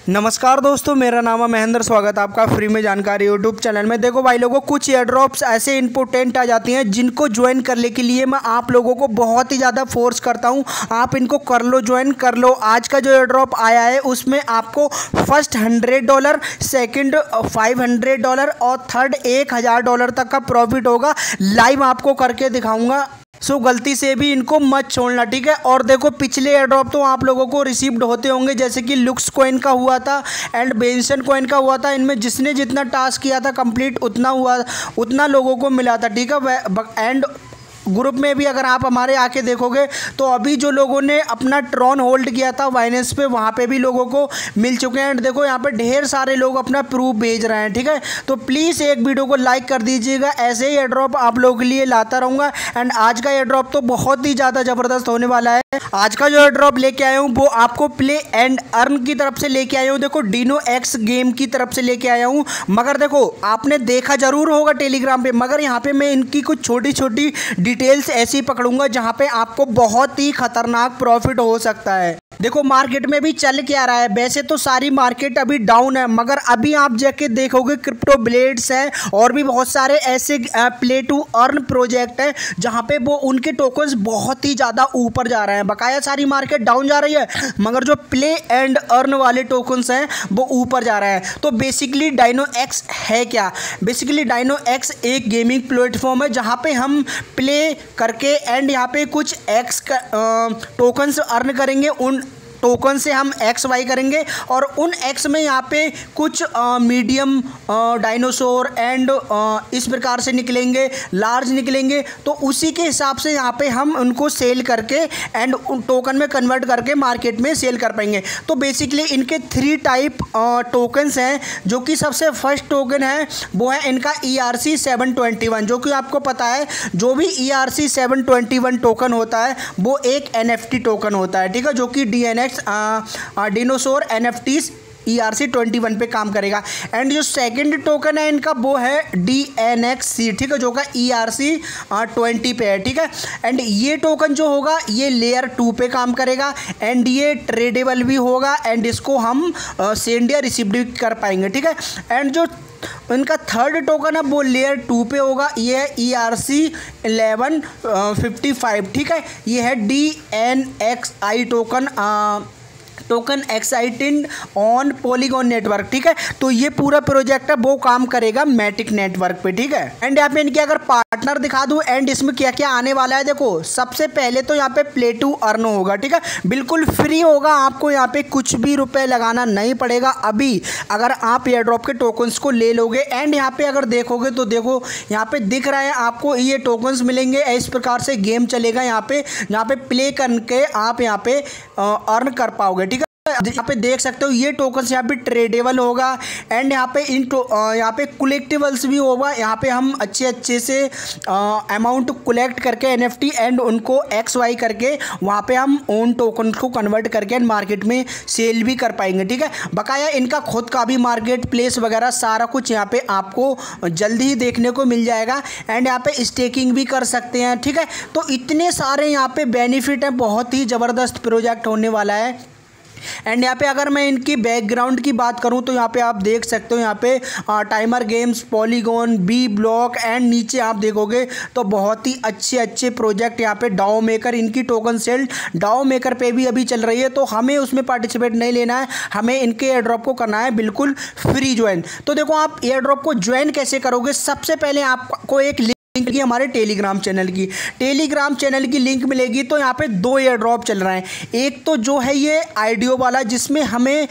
नमस्कार दोस्तों, मेरा नाम है महेंद्र। स्वागत है आपका फ्री में जानकारी यूट्यूब चैनल में। देखो भाई लोगों, कुछ एयर ड्रॉप्स ऐसे इंपॉर्टेंट आ जाती हैं जिनको ज्वाइन करने के लिए मैं आप लोगों को बहुत ही ज़्यादा फोर्स करता हूं। आप इनको कर लो, ज्वाइन कर लो। आज का जो एयर ड्रॉप आया है उसमें आपको फर्स्ट $100, सेकंड $500 और थर्ड $1000 तक का प्रॉफिट होगा। लाइव आपको करके दिखाऊंगा, सो गलती से भी इनको मत छोड़ना, ठीक है। और देखो, पिछले एयर ड्रॉप तो आप लोगों को रिसीव्ड होते होंगे, जैसे कि लुक्स कॉइन का हुआ था एंड बेंसन कॉइन का हुआ था। इनमें जिसने जितना टास्क किया था कंप्लीट उतना लोगों को मिला था, ठीक है। एंड ग्रुप में भी अगर आप हमारे आके देखोगे तो अभी जो लोगों ने अपना ट्रॉन होल्ड किया था बाइनेंस पे, वहाँ पे भी लोगों को मिल चुके हैं। एंड देखो, यहाँ पे ढेर सारे लोग अपना प्रूफ भेज रहे हैं, ठीक है। तो प्लीज़ एक वीडियो को लाइक कर दीजिएगा। ऐसे ही एयर ड्रॉप आप लोगों के लिए लाता रहूँगा। एंड आज का एयर ड्रॉप तो बहुत ही ज़्यादा ज़बरदस्त होने वाला है। आज का जो एयर ड्रॉप लेके आया हूँ वो आपको प्ले एंड अर्न की तरफ से लेके आया हूँ। देखो, डिनो एक्स गेम की तरफ से लेके आया हूँ। मगर देखो, आपने देखा जरूर होगा टेलीग्राम पे, मगर यहाँ पे मैं इनकी कुछ छोटी छोटी डिटेल्स ऐसी पकड़ूंगा जहां पे आपको बहुत ही खतरनाक प्रॉफिट हो सकता है। देखो, मार्केट में भी चल क्या रहा है। वैसे तो सारी मार्केट अभी डाउन है, मगर अभी आप जाके देखोगे क्रिप्टो ब्लेड्स है और भी बहुत सारे ऐसे प्ले टू अर्न प्रोजेक्ट है जहां पे वो उनके टोकन्स बहुत ही ज़्यादा ऊपर जा रहे हैं। बकाया सारी मार्केट डाउन जा रही है, मगर जो प्ले एंड अर्न वाले टोकन्स हैं वो ऊपर जा रहे हैं। तो बेसिकली डाइनो एक्स है क्या? बेसिकली डाइनो एक्स एक गेमिंग प्लेटफॉर्म है जहाँ पे हम प्ले करके एंड यहाँ पे कुछ एक्स टोकन्स अर्न करेंगे। उन टोकन से हम एक्स वाई करेंगे और उन एक्स में यहाँ पे कुछ मीडियम डायनासोर एंड इस प्रकार से निकलेंगे, लार्ज निकलेंगे। तो उसी के हिसाब से यहाँ पे हम उनको सेल करके एंड उन टोकन में कन्वर्ट करके मार्केट में सेल कर पाएंगे। तो बेसिकली इनके 3 टाइप टोकन्स हैं। जो कि सबसे फर्स्ट टोकन है वो है इनका ERC-721, जो कि आपको पता है जो भी ERC-721 टोकन होता है वो एक NFT टोकन होता है, ठीक है, जो कि DNX डिनोसोर NFTs ERC-21 पे काम करेगा। एंड जो सेकंड टोकन है इनका वो है DNXC, ठीक है, जो का ERC-20 पे है, ठीक है। एंड ये टोकन जो होगा ये लेयर 2 पे काम करेगा एंड ये ट्रेडेबल भी होगा एंड इसको हम सेंड या रिसीव भी कर पाएंगे, ठीक है। एंड जो इनका थर्ड टोकन है वो लेयर 2 पे होगा, ये है ERC-1155, ठीक है। ये है DNXI token excited on Polygon network, ठीक है। तो ये पूरा प्रोजेक्ट है वो काम करेगा मैटिक नेटवर्क पे, ठीक है। एंड यहाँ पे इनके अगर पार्टनर दिखा दूँ एंड इसमें क्या क्या आने वाला है, देखो सबसे पहले तो यहाँ पे प्ले टू अर्न होगा, ठीक है, बिल्कुल फ्री होगा। आपको यहाँ पे कुछ भी रुपए लगाना नहीं पड़ेगा अभी, अगर आप एयर ड्रॉप के टोकन्स को ले लोगे। एंड यहाँ पे अगर देखोगे तो देखो यहाँ पे दिख रहा है आपको ये टोकन्स मिलेंगे। इस प्रकार से गेम चलेगा यहाँ पे प्ले करके आप यहाँ पे अर्न कर पाओगे, ठीक है। यहाँ पे देख सकते हो ये टोकन्स यहाँ पे ट्रेडेबल होगा एंड यहाँ पे कलेक्टिबल्स भी होगा। यहाँ पे हम अच्छे से अमाउंट कलेक्ट करके NFT एंड उनको XY करके वहाँ पे हम ओन टोकन को कन्वर्ट करके मार्केट में सेल भी कर पाएंगे, ठीक है। बकाया इनका खुद का भी मार्केट प्लेस वगैरह सारा कुछ यहाँ पे आपको जल्दी ही देखने को मिल जाएगा। एंड यहाँ पे स्टेकिंग भी कर सकते हैं, ठीक है। तो इतने सारे यहाँ पे बेनिफिट हैं, बहुत ही ज़बरदस्त प्रोजेक्ट होने वाला है। एंड यहाँ पे अगर मैं इनकी बैकग्राउंड की बात करूँ तो यहाँ पे आप देख सकते हो यहाँ पे timer games, Polygon, B block and नीचे आप देखोगे तो बहुत ही अच्छे प्रोजेक्ट यहाँ पे डाओ मेकर, इनकी टोकन सेल डाओ मेकर पे भी अभी चल रही है। तो हमें उसमें पार्टिसिपेट नहीं लेना है, हमें इनके एयर ड्रॉप को करना है बिल्कुल फ्री ज्वाइन। तो देखो, आप एयर ड्रॉप को ज्वाइन कैसे करोगे? सबसे पहले आपको एक लिंक की हमारे टेलीग्राम चैनल की लिंक मिलेगी। तो यहाँ पे 2 एयर ड्रॉप चल रहे हैं। एक तो जो है ये आईडियो वाला जिसमें हमें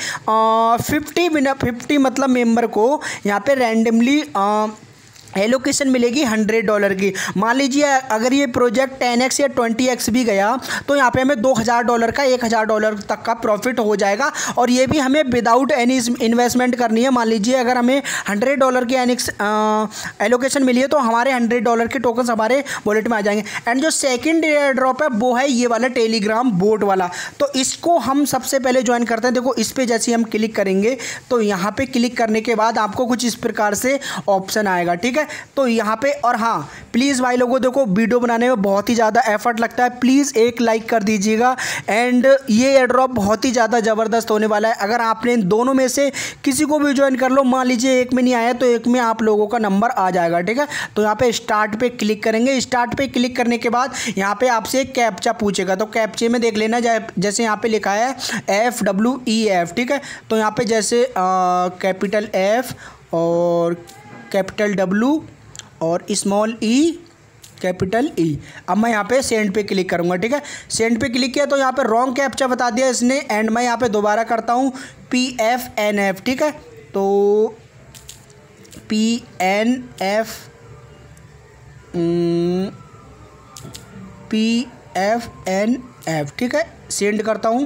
50 मतलब मेंबर को यहाँ पे रैंडमली एलोकेशन मिलेगी $100 की। मान लीजिए अगर ये प्रोजेक्ट 10x या 20x भी गया तो यहाँ पे हमें $2000 का $1000 तक का प्रॉफिट हो जाएगा। और ये भी हमें विदाउट एनी इन्वेस्टमेंट करनी है। मान लीजिए अगर हमें $100 की एलोकेशन मिली है तो हमारे $100 के टोकन्स हमारे वॉलेट में आ जाएंगे। एंड जो सेकंड एयर ड्रॉप है वो है ये वाला टेलीग्राम बोट वाला। तो इसको हम सबसे पहले ज्वाइन करते हैं। देखो, इस पर जैसे हम क्लिक करेंगे तो यहाँ पे क्लिक करने के बाद आपको कुछ इस प्रकार से ऑप्शन आएगा, ठीक है। है। तो यहाँ पे और हाँ प्लीज़ भाई लोगों देखो वीडियो बनाने में बहुत ही ज़्यादा एफर्ट लगता है, प्लीज़ एक लाइक कर दीजिएगा। एंड ये एयर ड्रॉप बहुत ही ज़्यादा ज़बरदस्त होने वाला है। अगर आपने इन दोनों में से किसी को भी ज्वाइन कर लो, मान लीजिए एक में नहीं आया तो एक में आप लोगों का नंबर आ जाएगा, ठीक है। तो यहाँ पे स्टार्ट पे क्लिक करेंगे। स्टार्ट पे क्लिक करने के बाद यहाँ पे आपसे एक कैप्चा पूछेगा, तो कैप्चे में देख लेना जैसे यहाँ पे लिखा है FWEF, ठीक है। तो यहाँ पे जैसे कैपिटल F और कैपिटल W और स्मॉल ई कैपिटल ई। अब मैं यहाँ पे सेंड पे क्लिक करूँगा, ठीक है। सेंड पे क्लिक किया तो यहाँ पे रॉन्ग कैप्चा बता दिया इसने। एंड मैं यहाँ पे दोबारा करता हूँ PFNF, ठीक है। तो PFNF, ठीक है। सेंड करता हूँ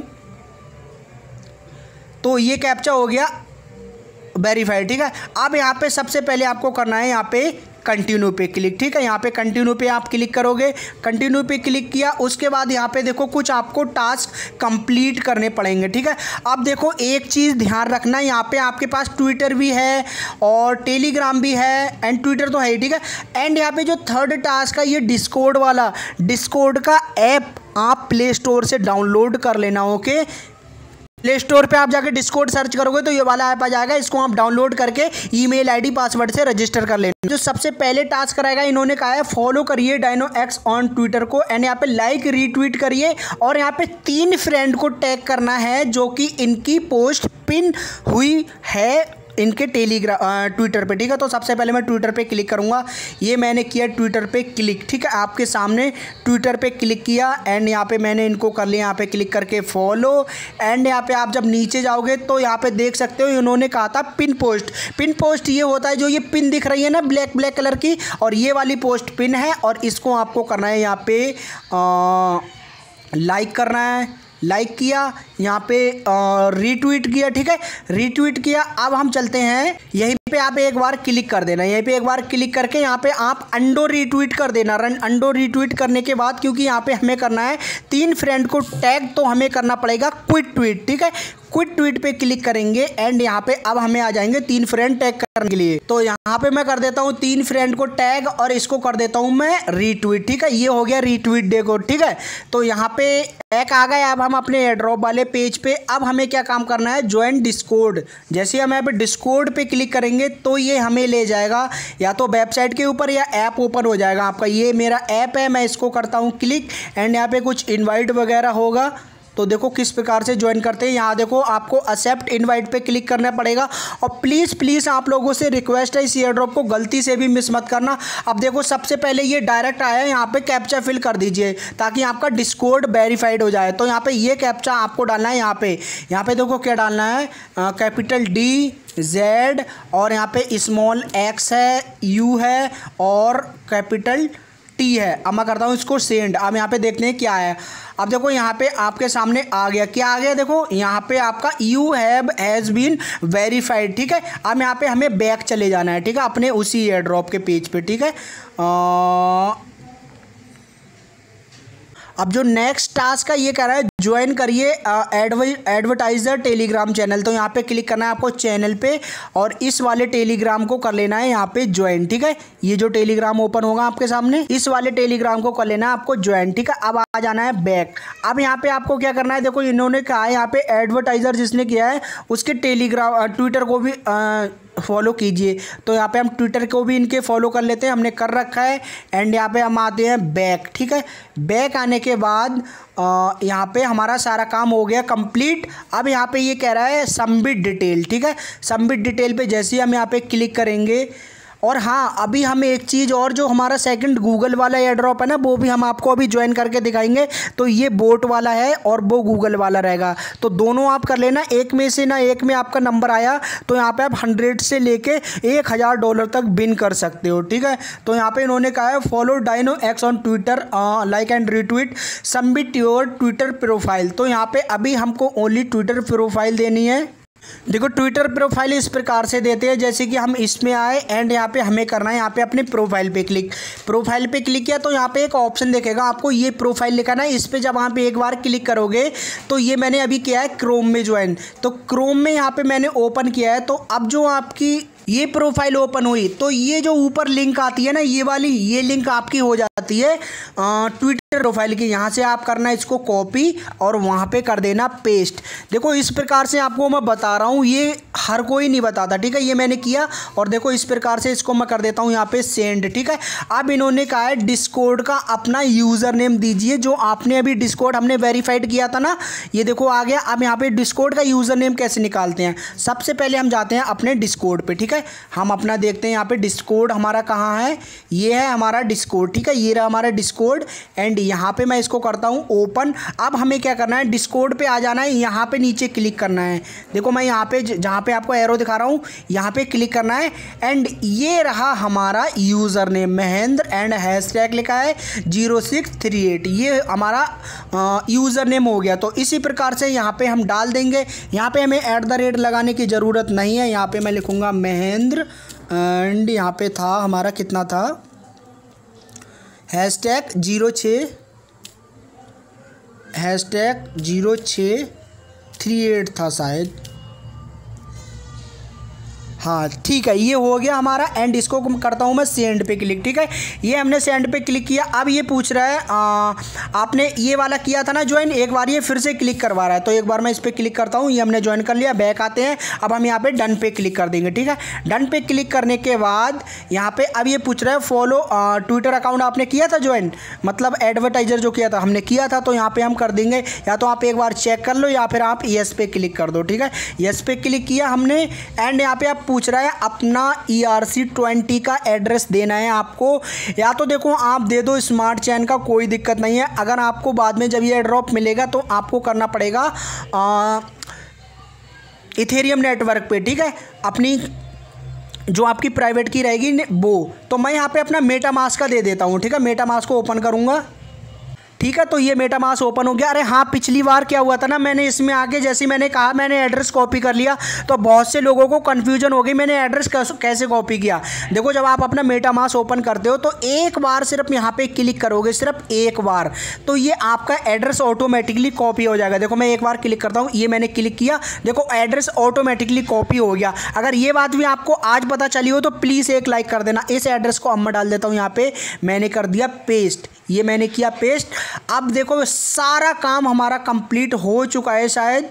तो ये कैप्चा हो गया वेरीफाइड, ठीक है। अब यहाँ पे सबसे पहले आपको करना है यहाँ पे कंटिन्यू पे क्लिक, ठीक है। यहाँ पे कंटिन्यू पे आप क्लिक करोगे। कंटिन्यू पे क्लिक किया उसके बाद यहाँ पे देखो कुछ आपको टास्क कंप्लीट करने पड़ेंगे, ठीक है। अब देखो एक चीज़ ध्यान रखना, यहाँ पे आपके पास ट्विटर भी है और टेलीग्राम भी है एंड ट्विटर तो है ही, ठीक है। एंड यहाँ पे जो थर्ड टास्क है ये डिस्कॉर्ड वाला, डिस्कॉर्ड का ऐप आप प्ले स्टोर से डाउनलोड कर लेना, ओके। प्ले स्टोर पे आप जाके डिस्कॉर्ड सर्च करोगे तो ये वाला ऐप आ जाएगा। इसको आप डाउनलोड करके ईमेल आईडी पासवर्ड से रजिस्टर कर लेना। जो सबसे पहले टास्क कराएगा इन्होंने कहा है फॉलो करिए डायनोएक्स ऑन ट्विटर को एंड यहाँ पे लाइक रीट्वीट करिए और यहाँ पे 3 फ्रेंड को टैग करना है जो कि इनकी पोस्ट पिन हुई है इनके ट्विटर पे, ठीक है। तो सबसे पहले मैं ट्विटर पे क्लिक करूँगा। ये मैंने किया ट्विटर पे क्लिक, ठीक है। आपके सामने ट्विटर पे क्लिक किया एंड यहाँ पे मैंने इनको कर लिया यहाँ पे क्लिक करके फॉलो। एंड यहाँ पे आप जब नीचे जाओगे तो यहाँ पे देख सकते हो इन्होंने कहा था पिन पोस्ट। पिन पोस्ट ये होता है जो ये पिन दिख रही है ना ब्लैक कलर की, और ये वाली पोस्ट पिन है और इसको आपको करना है यहाँ पे लाइक करना है। लाइक किया, यहाँ पे रीट्वीट किया, ठीक है। रीट्वीट किया। अब हम चलते हैं यहीं पे आप एक बार क्लिक कर देना। यहीं पे एक बार क्लिक करके यहाँ पे आप अंडो रीट्वीट कर देना। अंडो रीट्वीट करने के बाद क्योंकि यहाँ पे हमें करना है 3 फ्रेंड को टैग, तो हमें करना पड़ेगा क्विट ट्वीट, ठीक है। क्विट ट्वीट पे क्लिक करेंगे एंड यहाँ पे अब हमें आ जाएंगे 3 फ्रेंड टैग करने के लिए। तो यहाँ पे मैं कर देता हूँ 3 फ्रेंड को टैग और इसको कर देता हूँ मैं रीट्वीट, ठीक है। ये हो गया रीट्वीट देखो, ठीक है। तो यहाँ पे टैग आ गए। अब हम अपने एयरड्रॉप वाले पेज पे अब हमें क्या काम करना है, ज्वाइन डिस्कॉर्ड। जैसे हम यहाँ पे डिस्कॉर्ड पे क्लिक करेंगे तो ये हमें ले जाएगा या तो वेबसाइट के ऊपर या ऐप ओपन हो जाएगा आपका। ये मेरा ऐप है, मैं इसको करता हूँ क्लिक एंड यहाँ पे कुछ इनवाइट वगैरह होगा। तो देखो किस प्रकार से ज्वाइन करते हैं। यहाँ देखो आपको एक्सेप्ट इनवाइट पे क्लिक करना पड़ेगा और प्लीज़ आप लोगों से रिक्वेस्ट है इस एयर ड्रॉप को गलती से भी मिस मत करना। अब देखो सबसे पहले ये डायरेक्ट आया है, यहाँ पे कैप्चा फिल कर दीजिए ताकि आपका डिस्कॉर्ड वेरीफाइड हो जाए। तो यहाँ पे ये कैप्चा आपको डालना है। यहाँ पे देखो क्या डालना है, कैपिटल DZ और यहाँ पे स्मॉल x है, U है और कैपिटल T है। अब मैं करता हूँ इसको सेंड। अब यहाँ पे देखते हैं क्या है। अब देखो यहाँ पे आपके सामने आ गया, क्या आ गया देखो यहाँ पे आपका यू हैज़ बीन वेरीफाइड, ठीक है। अब यहाँ पे हमें बैक चले जाना है, ठीक है, अपने उसी एयर ड्रॉप के पेज पे, ठीक है। अब जो नेक्स्ट टास्क है ये कह रहा है ज्वाइन करिए एडवर्टाइजर टेलीग्राम चैनल। तो यहाँ पे क्लिक करना है आपको चैनल पे और इस वाले टेलीग्राम को कर लेना है यहाँ पे ज्वाइन, ठीक है। ये जो टेलीग्राम ओपन होगा आपके सामने इस वाले टेलीग्राम को कर लेना है आपको ज्वाइन, ठीक है। अब आ जाना है बैक। अब यहाँ पे आपको क्या करना है, देखो इन्होंने कहा है यहाँ पे एडवर्टाइजर जिसने किया है उसके ट्विटर को भी फॉलो कीजिए। तो यहाँ पे हम ट्विटर को भी इनके फॉलो कर लेते हैं, हमने कर रखा है। एंड यहाँ पे हम आते हैं बैक, ठीक है। बैक आने के बाद यहाँ पे हमारा सारा काम हो गया कंप्लीट। अब यहाँ पे ये कह रहा है सबमिट डिटेल, ठीक है। सबमिट डिटेल पे जैसे ही हम यहाँ पे क्लिक करेंगे और हाँ अभी हम एक चीज़ और, जो हमारा सेकंड गूगल वाला एयर ड्रॉप है ना वो भी हम आपको अभी ज्वाइन करके दिखाएंगे। तो ये बोट वाला है और वो गूगल वाला रहेगा, तो दोनों आप कर लेना। एक में से ना एक में आपका नंबर आया तो यहाँ पे आप 100 से लेके $1000 तक विन कर सकते हो, ठीक है। तो यहाँ पे इन्होंने कहा है follow DinoX on Twitter, like and retweet, submit your Twitter profile. तो यहाँ पे अभी हमको ओनली ट्विटर प्रोफाइल देनी है। देखो ट्विटर प्रोफाइल इस प्रकार से देते हैं जैसे कि हम इसमें आए एंड यहाँ पे हमें करना है यहाँ पे अपने प्रोफाइल पे क्लिक। प्रोफाइल पे क्लिक किया तो यहाँ पे एक ऑप्शन दिखेगा आपको, ये प्रोफाइल लिखा है। इस पे जब वहाँ पे एक बार क्लिक करोगे तो ये मैंने अभी किया है क्रोम में ज्वाइन, तो क्रोम में यहाँ पे मैंने ओपन किया है। तो अब जो आपकी ये प्रोफाइल ओपन हुई तो ये जो ऊपर लिंक आती है ना, ये वाली, ये लिंक आपकी हो जाती है ट्विटर प्रोफाइल की। यहाँ से आप करना इसको कॉपी और वहाँ पे कर देना पेस्ट। देखो इस प्रकार से आपको मैं बता रहा हूँ, ये हर कोई नहीं बताता, ठीक है। ये मैंने किया और देखो इस प्रकार से इसको मैं कर देता हूँ यहाँ पे सेंड, ठीक है। अब इन्होंने कहा है डिस्कॉर्ड का अपना यूज़र नेम दीजिए, जो आपने अभी डिस्कॉर्ड हमने वेरीफाइड किया था ना, ये देखो आ गया। अब यहाँ पे डिस्कॉर्ड का यूज़र नेम कैसे निकालते हैं, सबसे पहले हम जाते हैं अपने डिस्कॉर्ड पे, ठीक है। हम अपना देखते हैं यहाँ पे डिस्कॉर्ड हमारा कहाँ है, ये है हमारा डिस्कॉर्ड, ठीक है। ये रहा हमारा डिस्कॉर्ड एंड यहाँ पे मैं इसको करता हूँ ओपन। अब हमें क्या करना है, डिस्कॉर्ड पे आ जाना है, यहाँ पे नीचे क्लिक करना है। देखो मैं यहाँ पे जहाँ पे आपको एरो दिखा रहा हूँ यहाँ पे क्लिक करना है एंड ये रहा हमारा user name Mahendra and hashtag लिखा है 0638, ये हमारा यूज़र नेम हो गया। तो इसी प्रकार से यहाँ पे हम डाल देंगे। यहाँ पे हमें @ लगाने की ज़रूरत नहीं है, यहाँ पे मैं लिखूँगा महेंद्र एंड यहाँ पे था हमारा कितना था, #0638 था शायद, हाँ ठीक है। ये हो गया हमारा एंड इसको करता हूँ मैं सेंड पे क्लिक, ठीक है। ये हमने सेंड पे क्लिक किया। अब ये पूछ रहा है आपने ये वाला किया था ना ज्वाइन, एक बार ये फिर से क्लिक करवा रहा है। तो एक बार मैं इस पर क्लिक करता हूँ, ये हमने ज्वाइन कर लिया। बैक आते हैं, अब हम यहाँ पे डन पे क्लिक कर देंगे, ठीक है। डन पे क्लिक करने के बाद यहाँ पे अब ये पूछ रहा है फॉलो ट्विटर अकाउंट आपने किया था ज्वाइन, मतलब एडवर्टाइजर जो किया था हमने किया था, तो यहाँ पे हम कर देंगे। या तो आप एक बार चेक कर लो या फिर आप येस पे क्लिक कर दो, ठीक है। येस पे क्लिक किया हमने एंड यहाँ पे आप पूछ रहा है अपना ERC20 का एड्रेस देना है आपको, या तो देखो आप दे दो स्मार्ट चेन का, कोई दिक्कत नहीं है। अगर आपको बाद में जब ये ड्रॉप मिलेगा तो आपको करना पड़ेगा इथेरियम नेटवर्क पे, ठीक है, अपनी जो आपकी प्राइवेट की रहेगी वो। तो मैं यहाँ पे अपना मेटामास्क का दे देता हूँ, ठीक है। मेटामास्क को ओपन करूँगा, ठीक है। तो ये मेटामास्क ओपन हो गया। अरे हाँ, पिछली बार क्या हुआ था ना, मैंने इसमें आके जैसे मैंने कहा मैंने एड्रेस कॉपी कर लिया, तो बहुत से लोगों को कन्फ्यूजन हो गई मैंने एड्रेस कैसे कॉपी किया। देखो जब आप अपना मेटामास्क ओपन करते हो तो एक बार सिर्फ यहाँ पे क्लिक करोगे, सिर्फ एक बार, तो ये आपका एड्रेस ऑटोमेटिकली कॉपी हो जाएगा। देखो मैं एक बार क्लिक करता हूँ, ये मैंने क्लिक किया, देखो एड्रेस ऑटोमेटिकली कॉपी हो गया। अगर ये बात भी आपको आज पता चली हो तो प्लीज़ एक लाइक कर देना। इस एड्रेस को अब मैं डाल देता हूँ यहाँ पे, मैंने कर दिया पेस्ट, ये मैंने किया पेस्ट। अब देखो सारा काम हमारा कंप्लीट हो चुका है शायद।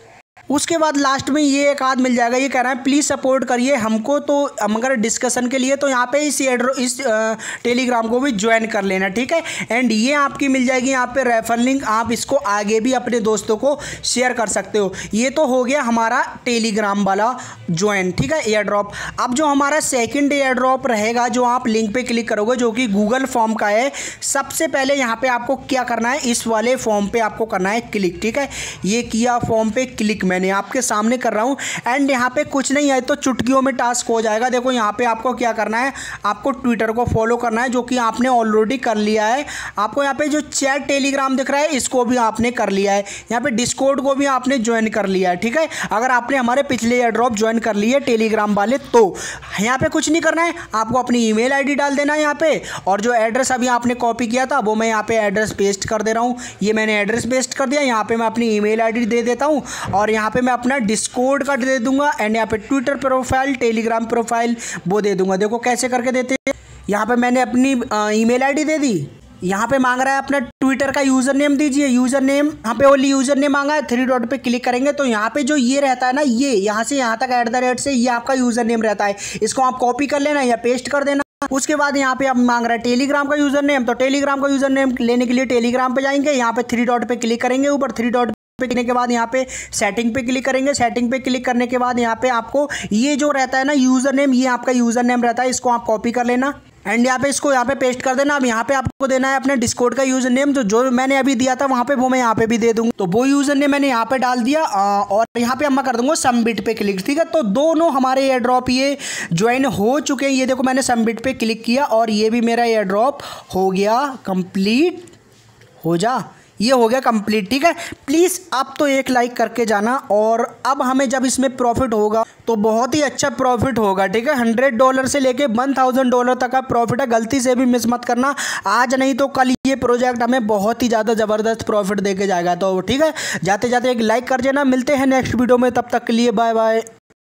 उसके बाद लास्ट में ये एक आध मिल जाएगा, ये कह रहा है प्लीज़ सपोर्ट करिए हमको, तो अगर डिस्कशन के लिए तो यहाँ पे इस टेलीग्राम को भी ज्वाइन कर लेना, ठीक है। एंड ये आपकी मिल जाएगी यहाँ पे रेफर लिंक, आप इसको आगे भी अपने दोस्तों को शेयर कर सकते हो। ये तो हो गया हमारा टेलीग्राम वाला ज्वाइन, ठीक है, एयर ड्रॉप। अब जो हमारा सेकंड एयर ड्रॉप रहेगा, जो आप लिंक पे क्लिक करोगे, जो कि गूगल फॉर्म का है, सबसे पहले यहाँ पे आपको क्या करना है, इस वाले फॉर्म पे आपको करना है क्लिक, ठीक है। ये किया फॉर्म पे क्लिक, मैंने आपके सामने कर रहा हूं एंड यहाँ पे कुछ नहीं है तो चुटकियों में टास्क हो जाएगा। देखो यहाँ पे आपको क्या करना है, आपको ट्विटर को फॉलो करना है, जो कि आपने ऑलरेडी कर लिया है। आपको यहाँ पे जो चैट टेलीग्राम दिख रहा है इसको भी आपने कर लिया है, यहाँ पे डिस्कॉर्ड को भी आपने ज्वाइन कर लिया है, ठीक है। अगर आपने हमारे पिछले एयर ड्रॉप ज्वाइन कर लिए टेलीग्राम वाले, तो यहाँ पे कुछ नहीं करना है, आपको अपनी ईमेल आईडी डाल देना है यहाँ पे, और जो एड्रेस अभी आपने कॉपी किया था वो मैं यहाँ पे एड्रेस पेस्ट कर दे रहा हूँ। ये मैंने एड्रेस पेस्ट कर दिया, यहाँ पे मैं अपनी ईमेल आईडी दे देता हूँ और यहाँ पे मैं अपना डिस्कॉर्ड का दे दूंगा एंड यहाँ पे ट्विटर प्रोफाइल, टेलीग्राम प्रोफाइल वो दे दूंगा। देखो कैसे करके देते हैं, यहाँ पे मैंने अपनी ईमेल आईडी दे दी, यहाँ पे मांग रहा है अपना ट्विटर का यूज़र नेम दीजिए, यूज़र नेम यहाँ पे ओनली यूज़र नेम मांगा है, 3 डॉट पे क्लिक करेंगे तो यहाँ पे जो ये रहता है ना, ये यहाँ से यहाँ तक @ से ये आपका यूज़र नेम रहता है, इसको आप कॉपी कर लेना या पेस्ट कर देना। उसके बाद यहाँ पे आप मांग रहा है टेलीग्राम का यूज़र नेम, तो टेलीग्राम का यूज़र नेम लेने के लिए टेलीग्राम पे जाएंगे, यहाँ पे 3 डॉट पे क्लिक करेंगे, ऊपर 3 डॉट पे क्लिक के बाद यहाँ पे सेटिंग पे क्लिक करेंगे। सेटिंग पे क्लिक करने के बाद यहाँ पे आपको ये जो रहता है ना यूज़र नेम, ये आपका यूज़र नेम रहता है, इसको आप कॉपी कर लेना एंड यहाँ पे इसको यहाँ पे पेस्ट कर देना। अब यहाँ पे आपको देना है अपने डिस्कॉर्ड का यूज़र नेम, तो जो मैंने अभी दिया था वहाँ पे वो मैं यहाँ पे भी दे दूँगा, तो वो यूज़र नेम मैंने यहाँ पे डाल दिया और यहाँ पे मैं कर दूँगा सबमिट पे क्लिक, ठीक है। तो दोनों हमारे एयर ड्रॉप ये ज्वाइन हो चुके हैं। ये देखो मैंने सबमिट पे क्लिक किया और ये भी मेरा एयर ड्रॉप हो गया कंप्लीट, हो जा ये हो गया कंप्लीट, ठीक है। प्लीज़ आप तो एक लाइक करके जाना। और अब हमें जब इसमें प्रॉफिट होगा तो बहुत ही अच्छा प्रॉफिट होगा, ठीक है। $100 से लेके $1000 तक का प्रॉफिट है, गलती से भी मिस मत करना। आज नहीं तो कल ये प्रोजेक्ट हमें बहुत ही ज़्यादा ज़बरदस्त प्रॉफिट दे के जाएगा। तो ठीक है, जाते जाते एक लाइक कर देना। मिलते हैं नेक्स्ट वीडियो में, तब तक के लिए बाय बाय।